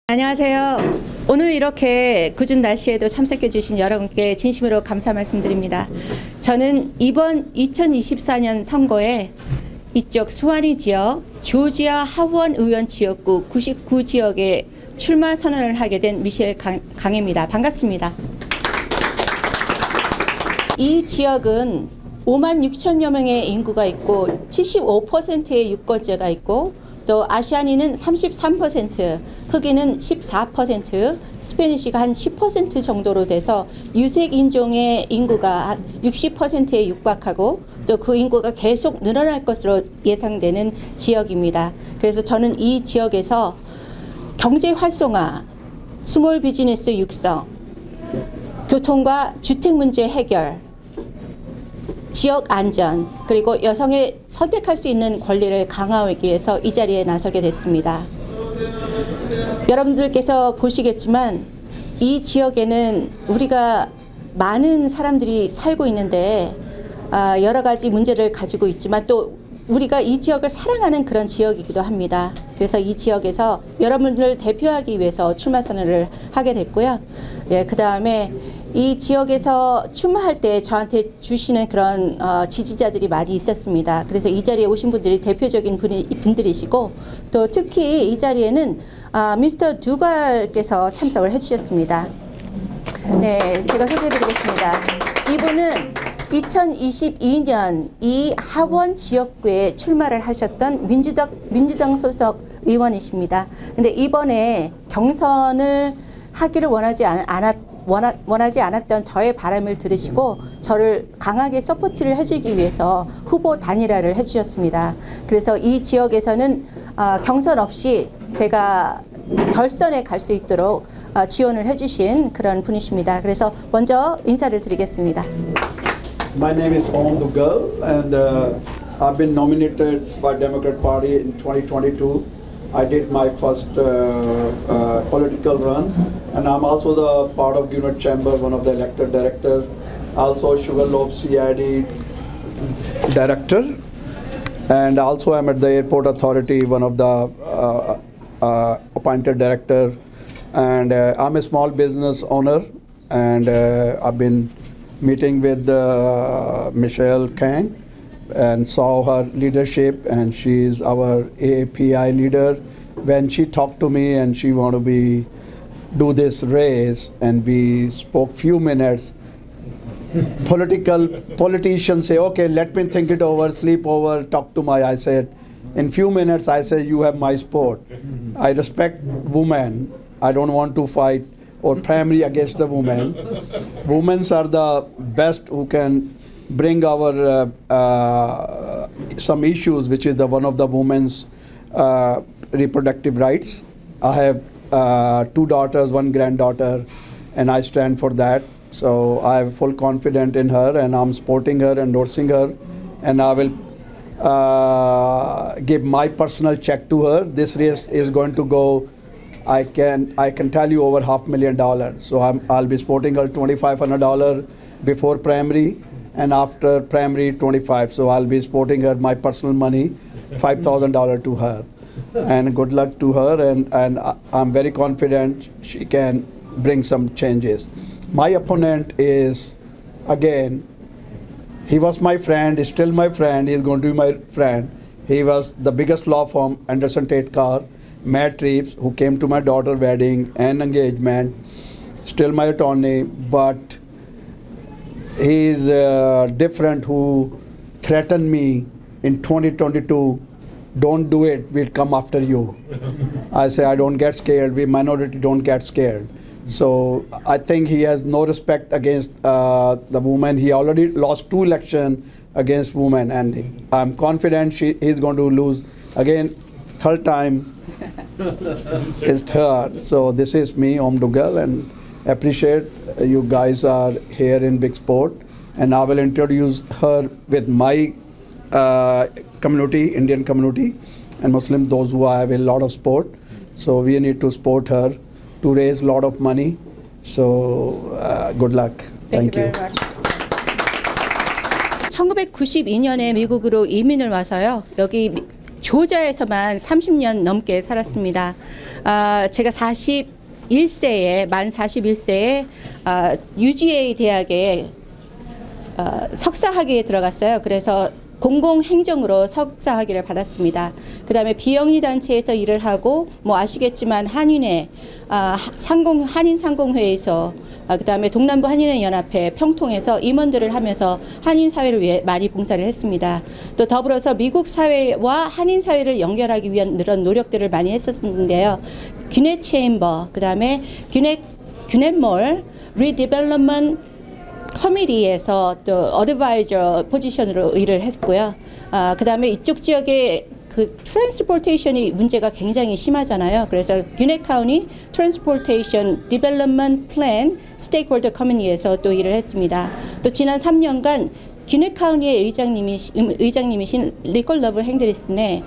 안녕하세요. 오늘 이렇게 궂은 날씨에도 참석해 주신 여러분께 진심으로 감사 말씀드립니다. 저는 이번 2024년 선거에 이쪽 수완이 지역 조지아 하원 의원 지역구 99지역에 출마 선언을 하게 된 미셸 강입니다. 반갑습니다. 이 지역은 5만 6천여 명의 인구가 있고 75%의 유권자가 있고 또 아시아인은 33%, 흑인은 14%, 스페니쉬가 한 10% 정도로 돼서 유색 인종의 인구가 한 60%에 육박하고 또 그 인구가 계속 늘어날 것으로 예상되는 지역입니다. 그래서 저는 이 지역에서 경제 활성화, 스몰 비즈니스 육성, 교통과 주택 문제 해결, 지역 안전, 그리고 여성의 선택할 수 있는 권리를 강화하기 위해서 이 자리에 나서게 됐습니다. 여러분들께서 보시겠지만 이 지역에는 우리가 많은 사람들이 살고 있는데 여러 가지 문제를 가지고 있지만 또 우리가 이 지역을 사랑하는 그런 지역이기도 합니다. 그래서 이 지역에서 여러분들을 대표하기 위해서 출마 선언을 하게 됐고요. 예, 그 다음에 이 지역에서 출마할 때 저한테 주시는 그런 지지자들이 많이 있었습니다. 그래서 이 자리에 오신 분들이 대표적인 분들이시고 또 특히 이 자리에는 미스터 두갈께서 참석을 해주셨습니다. 네, 제가 소개해드리겠습니다. 이분은 2022년 이 하원 지역구에 출마를 하셨던 민주당 소속 의원이십니다. 근데 이번에 경선을 하기를 원하지 않았던 저의 바람을 들으시고 저를 강하게 서포트를 해주기 위해서 후보 단일화를 해주셨습니다. 그래서 이 지역에서는 경선 없이 제가 결선에 갈 수 있도록 지원을 해주신 그런 분이십니다. 그래서 먼저 인사를 드리겠습니다. My name is Om Dugal, and I've been nominated by Democrat Party in 2022. I did my first political run, and I'm also the part of Unit Chamber, one of the elected directors, also Sugarloaf CID director, and also I'm at the Airport Authority, one of the appointed director, and I'm a small business owner, and I've been meeting with Michelle Kang and saw her leadership, and she's our AAPI leader. When she talked to me and she wanted to do this race, and we spoke few minutes, politicians say, okay, let me think it over, sleep over, talk to I said, in few minutes I said, you have my support. I respect women. I don't want to fight or primary against the women. Women are the best who can bring our some issues, which is the one of the women's reproductive rights. I have 2 daughters, 1 granddaughter, and I stand for that. So I have full confidence in her, and I'm supporting her, endorsing her, and I will give my personal check to her. This race is going to go, I can tell you, over $500,000. So I'll be supporting her $2,500 before primary, and after primary $25,000. So I'll be supporting her my personal money, $5,000 to her. And good luck to her, and I'm very confident she can bring some changes. My opponent is, again, he was my friend, he's still my friend, he's going to be my friend. He was the biggest law firm, Anderson Tate Carr, Matt Reeves, who came to my daughter's wedding and engagement, still my attorney, but he is different, who threatened me in 2022, don't do it, we'll come after you. I say, I don't get scared, we minority don't get scared. So I think he has no respect against the woman. He already lost 2 elections against women, and I'm confident he's going to lose again, 3rd time. Is third. So this is me, Om Dugal, and appreciate you guys are here in Big Sport, and I will introduce her with my community, Indian community, and Muslim, those who have a lot of sport. So we need to support her to raise a lot of money. So good luck. Thank you. Very much. 1992년에 미국으로 이민을 와서요. 여기 조지아에서만 30년 넘게 살았습니다. 제가 만 41세에 UGA 대학에 석사학위에 들어갔어요. 그래서 공공행정으로 석사학위를 받았습니다. 그 다음에 비영리 단체에서 일을 하고 뭐 아시겠지만 한인회, 한인상공회에서 그 다음에 동남부 한인회연합회 평통에서 임원들을 하면서 한인 사회를 위해 많이 봉사를 했습니다. 또 더불어서 미국 사회와 한인 사회를 연결하기 위한 그런 노력들을 많이 했었는데요. 귀넷 체인버, 그 다음에 귀넷몰 리디벨롭먼트 커미티에서 또 어드바이저 포지션으로 일을 했고요. 그 다음에 이쪽 지역에 그 트랜스포테이션이 문제가 굉장히 심하잖아요. 그래서 귀넷 카운티 트랜스포테이션 디벨롭먼트 플랜 스테이크홀더 커뮤니티에서 또 일을 했습니다. 또 지난 3년간 귀넷 카운티의 의장님이신 리콜 러브 행드리슨의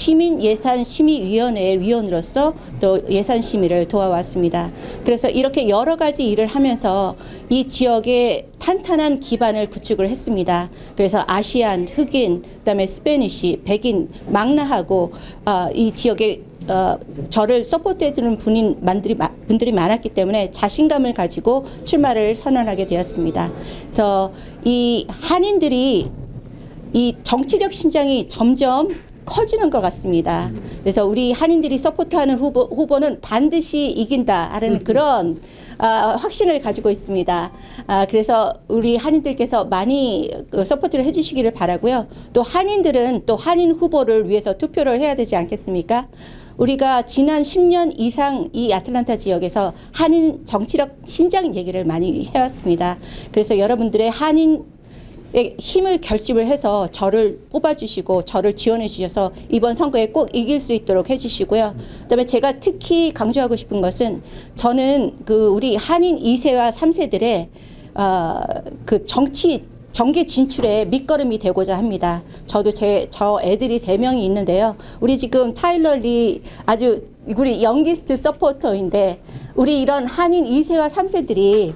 시민예산심의위원회의 위원으로서 또 예산심의를 도와왔습니다. 그래서 이렇게 여러 가지 일을 하면서 이 지역에 탄탄한 기반을 구축을 했습니다. 그래서 아시안, 흑인, 그다음에 스페니쉬, 백인, 망라하고 이 지역에 저를 서포트해주는 분들이 많았기 때문에 자신감을 가지고 출마를 선언하게 되었습니다. 그래서 이 한인들이 이 정치력 신장이 점점 커지는 것 같습니다. 그래서 우리 한인들이 서포트하는 후보는 반드시 이긴다 하는 그런 확신을 가지고 있습니다. 그래서 우리 한인들께서 많이 서포트를 해주시기를 바라고요. 또 한인들은 또 한인 후보를 위해서 투표를 해야 되지 않겠습니까? 우리가 지난 10년 이상 이 아틀란타 지역에서 한인 정치력 신장 얘기를 많이 해왔습니다. 그래서 여러분들의 한인의 힘을 결집을 해서 저를 뽑아주시고 저를 지원해 주셔서 이번 선거에 꼭 이길 수 있도록 해주시고요. 그다음에 제가 특히 강조하고 싶은 것은 저는 그 우리 한인 2세와 3세들의 그 정계 진출에 밑거름이 되고자 합니다. 저 애들이 3명이 있는데요. 우리 지금 타일러 리 아주 우리 영기스트 서포터인데 우리 이런 한인 2세와 3세들이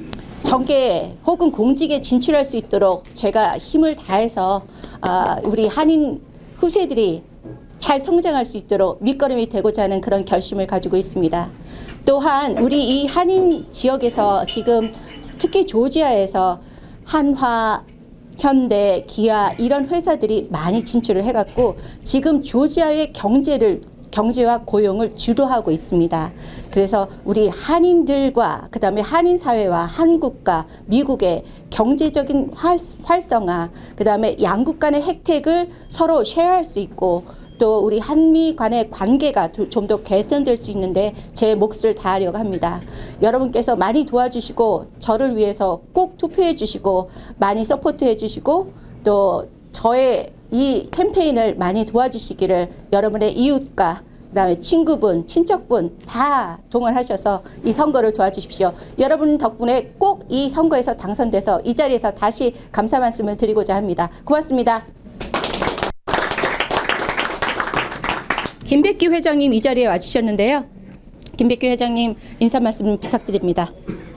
정계 혹은 공직에 진출할 수 있도록 제가 힘을 다해서 우리 한인 후세들이 잘 성장할 수 있도록 밑거름이 되고자 하는 그런 결심을 가지고 있습니다. 또한 우리 이 한인 지역에서 지금 특히 조지아에서 한화, 현대, 기아 이런 회사들이 많이 진출을 해갖고 지금 조지아의 경제와 고용을 주도하고 있습니다. 그래서 우리 한인들과 그다음에 한인 사회와 한국과 미국의 경제적인 활성화, 그다음에 양국 간의 혜택을 서로 쉐어할 수 있고 또 우리 한미 간의 관계가 좀 더 개선될 수 있는데 제 몫을 다하려고 합니다. 여러분께서 많이 도와주시고 저를 위해서 꼭 투표해 주시고 많이 서포트해 주시고 또 저의 이 캠페인을 많이 도와주시기를 여러분의 이웃과 그다음에 친구분, 친척분 다 동원하셔서 이 선거를 도와주십시오. 여러분 덕분에 꼭 이 선거에서 당선돼서 이 자리에서 다시 감사 말씀을 드리고자 합니다. 고맙습니다. 김백기 회장님 이 자리에 와주셨는데요. 김백기 회장님 인사 말씀 부탁드립니다.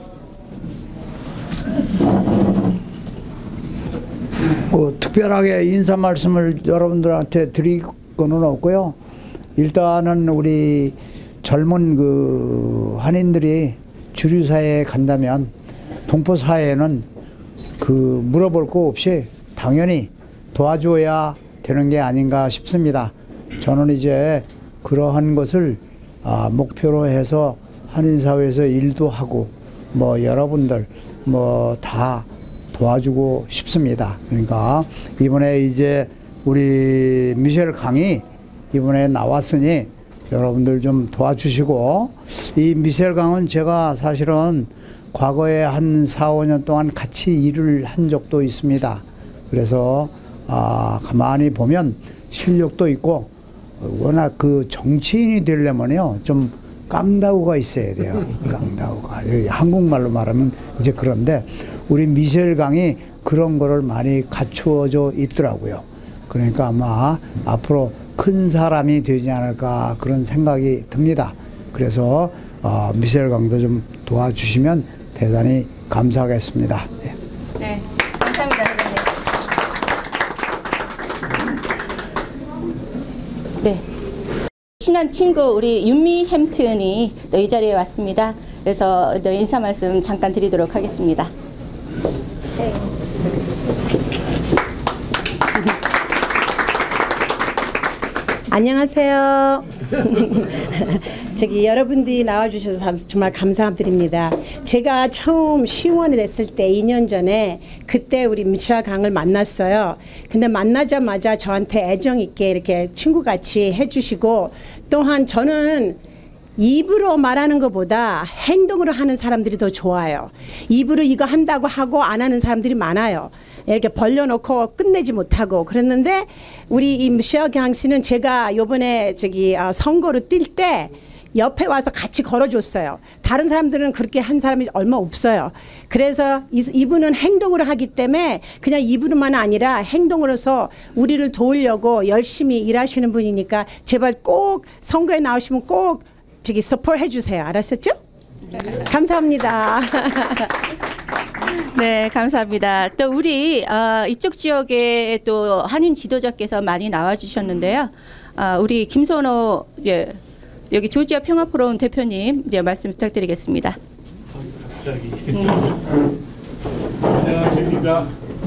특별하게 인사 말씀을 여러분들한테 드릴 거는 없고요. 일단은 우리 젊은 그 한인들이 주류 사회에 간다면 동포 사회에는 그 물어볼 거 없이 당연히 도와줘야 되는 게 아닌가 싶습니다. 저는 이제 그러한 것을 목표로 해서 한인사회에서 일도 하고 뭐 여러분들 뭐 다 도와주고 싶습니다. 그러니까 이번에 이제 우리 미셸 강이 이번에 나왔으니 여러분들 좀 도와주시고, 이 미셸 강은 제가 사실은 과거에 한 4, 5년 동안 같이 일을 한 적도 있습니다. 그래서 가만히 보면 실력도 있고 워낙 그 정치인이 되려면요 좀 깡다구가 있어야 돼요. 깡다구가 한국말로 말하면 이제 그런데 우리 미셸 강이 그런 거를 많이 갖추어져 있더라고요. 그러니까 아마 앞으로 큰 사람이 되지 않을까 그런 생각이 듭니다. 그래서 미셸 강도 좀 도와주시면 대단히 감사하겠습니다. 네. 네, 감사합니다, 친한 친구 우리 윤미 햄튼이 또 이 자리에 왔습니다. 그래서 또 인사 말씀 잠깐 드리도록 하겠습니다. 네. 안녕하세요. 여러분들이 나와주셔서 정말 감사드립니다. 제가 처음 시의원이 됐을 때 2년 전에 그때 우리 미셸 강을 만났어요. 근데 만나자마자 저한테 애정 있게 이렇게 친구같이 해주시고, 또한 저는 입으로 말하는 것보다 행동으로 하는 사람들이 더 좋아요. 입으로 이거 한다고 하고 안 하는 사람들이 많아요. 이렇게 벌려놓고 끝내지 못하고. 그랬는데 우리 이 미셸 강 씨는 제가 요번에 선거로 뛸 때 옆에 와서 같이 걸어줬어요. 다른 사람들은 그렇게 한 사람이 얼마 없어요. 그래서 이분은 행동으로 하기 때문에 그냥 입으로만 아니라 행동으로서 우리를 도우려고 열심히 일하시는 분이니까 제발 꼭 선거에 나오시면 꼭 서포트 해주세요. 알았었죠? 감사합니다. 네, 감사합니다. 또 우리 이쪽 지역에 또 한인 지도자께서 많이 나와주셨는데요. 우리 김선호 여기 조지아 평화포럼 대표님 말씀 부탁드리겠습니다. 갑자기. 안녕하십니까?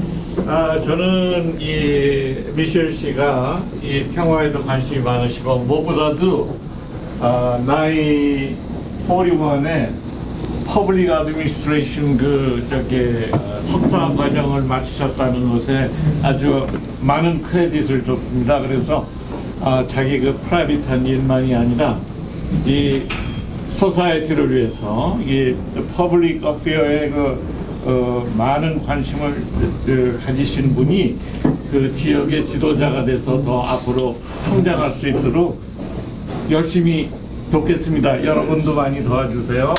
저는 이 미셸 씨가 이 평화에도 관심이 많으시고 무엇보다도 나이 41에 퍼블릭 어드미니스트레이션 석사 과정을 마치셨다는 것에 아주 많은 크레딧을 줬습니다. 그래서 자기 프라이빗한 일만이 아니라 이 소사이어티를 위해서 이 퍼블릭 어페어에 많은 관심을 가지신 분이 그 지역의 지도자가 돼서 더 앞으로 성장할 수 있도록 열심히 돕겠습니다. 여러분도 많이 도와주세요.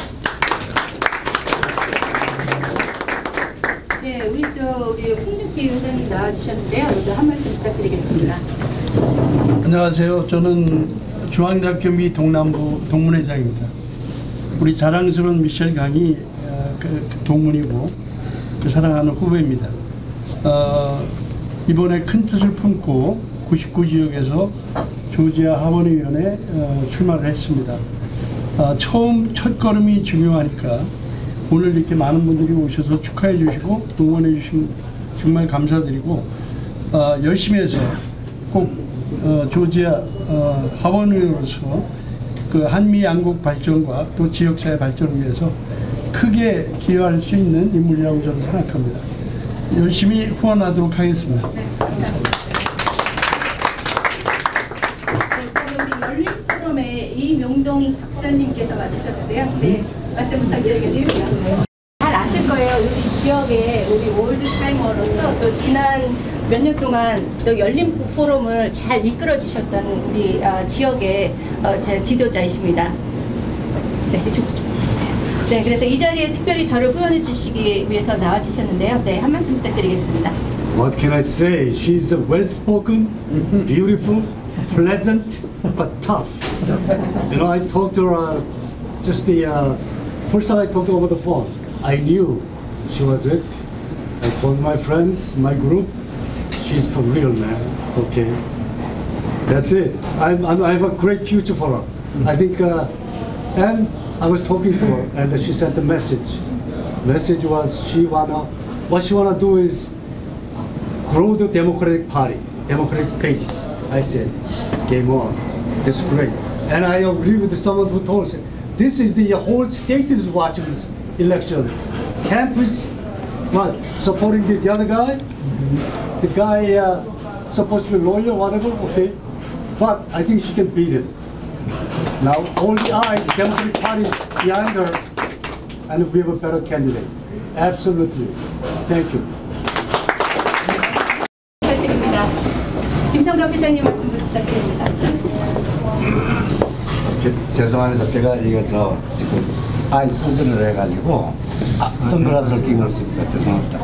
네, 우리 홍준기 위원장님 나와주셨는데요. 오늘 한 말씀 부탁드리겠습니다. 안녕하세요. 저는 중앙대학교 미 동남부 동문회장입니다. 우리 자랑스러운 미셸 강이 그 동문이고 그 사랑하는 후배입니다. 이번에 큰 뜻을 품고 99지역에서 조지아 하원의원에 출마를 했습니다. 첫 걸음이 중요하니까 오늘 이렇게 많은 분들이 오셔서 축하해 주시고 응원해 주신 정말 감사드리고 열심히 해서 꼭 조지아 하원의원으로서 그 한미 양국 발전과 또 지역사회 발전을 위해서 크게 기여할 수 있는 인물이라고 저는 생각합니다. 열심히 후원하도록 하겠습니다. 네, 감사합니다. 열린 포럼에 이명동 박사님께서 와주셨는데요. 네, 말씀 부탁드리겠습니다. 잘 아실 거예요. 우리 지역에 우리 올드타이머로서 또 지난 몇 년 동안 또 열린 포럼을 잘 이끌어 주셨던 우리 지역의 제 지도자이십니다. 네, 이쪽으로 좀 가시죠. 네, 그래서 이 자리에 특별히 저를 후원해 주시기 위해서 나와 주셨는데요. 네, 한 말씀 부탁드리겠습니다. What can I say? She's well-spoken, beautiful, pleasant, but tough. You know, I talked to her just the first time I talked to her over the phone. I knew she was it. I told my friends, my group, she's for real, man. Okay, that's it. I have a great future for her. I think, and I was talking to her, and she sent a message. Message was what she wanna do is grow the Democratic Party, Democratic base. I said, game on. That's great. And I agree with someone who told us, this is the whole state is watching this election. Camp is what? Supporting the other guy? The guy supposed to be lawyer, whatever, okay. But I think she can beat him. Now all the eyes, Democratic Party is behind her, and we have a better candidate. Absolutely. Thank you. 부탁드립니다. 김성갑 회장님 말씀 부탁드립니다. 죄송합니다. 제가 이거 지금 아이 수술을 해가지고 선글라스를 끼고 있습니다. 죄송합니다.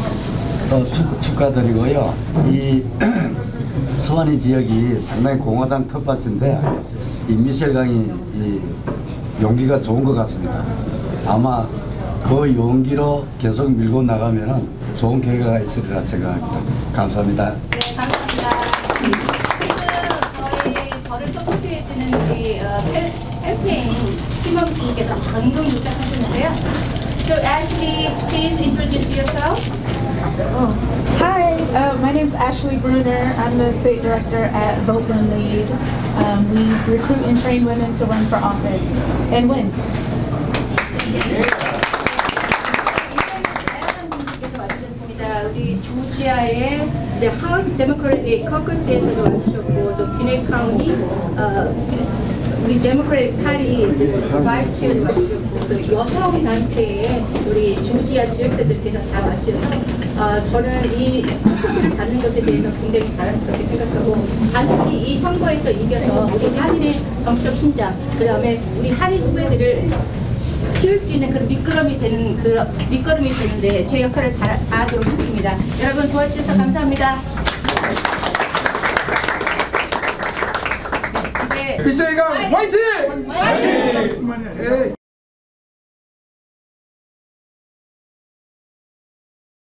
축하드리고요. 이 수완이 지역이 상당히 공화당 텃밭인데 이 미셸 강이 이 용기가 좋은 것 같습니다. 아마 그 용기로 계속 밀고 나가면은 좋은 결과가 있으리라 생각합니다. 감사합니다. 네, 감사합니다. 저를 서포트해주는 우리 팀원분께서 방금 도착하셨는데요. So Ashley, please introduce yourself. Hi, my name is Ashley Bruner. I'm the state director at Vote Win Lead. We recruit and train women to run for office and win. 우리 조지아의 하우스 데모크래틱 커커스에서도 와주셨고 또 귀네 카운티 우리 데모크래틱 파리 바이스 체어도 와주셨고 또 여성 단체의 우리 조지아 지역사들께서 다 와주셔서 저는 이 투표를 받는 것에 대해서 굉장히 자랑스럽게 생각하고 반드시 이 선거에서 이겨서 우리 한인의 정치적 신장 그 다음에 우리 한인 후배들을 키울 수 있는 그런 밑거름이 되는데 제 역할을 다하도록 싶습니다. 여러분 도와주셔서 감사합니다. 미셸강 화이팅! 화이팅!